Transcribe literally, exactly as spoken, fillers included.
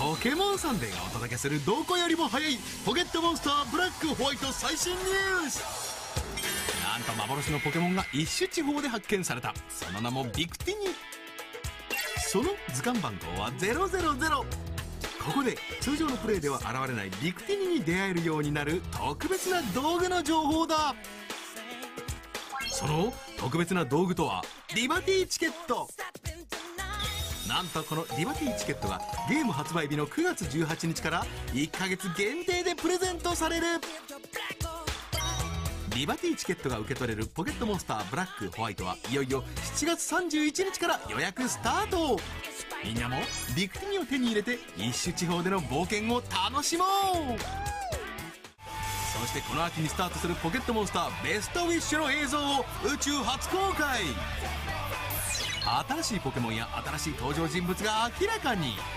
ポケモンサンデーがお届けするどこよりも早いポケットモンスターブラックホワイト最新ニュース。なんと幻のポケモンが一種地方で発見された。その名もビクティニ。その図鑑番号はゼロゼロゼロ。ここで通常のプレイでは現れないビクティニに出会えるようになる特別な道具の情報だ。その特別な道具とはリバティチケット。なんとこのリバティチケットがゲーム発売日のくがつじゅうはちにちからいっかげつ限定でプレゼントされる。リバティチケットが受け取れるポケットモンスターブラックホワイトはいよいよしちがつさんじゅういちにちから予約スタート。みんなもビクティニを手に入れて一種地方での冒険を楽しもう。そしてこの秋にスタートするポケットモンスターベストウィッシュの映像を宇宙初公開。新しいポケモンや新しい登場人物が明らかに。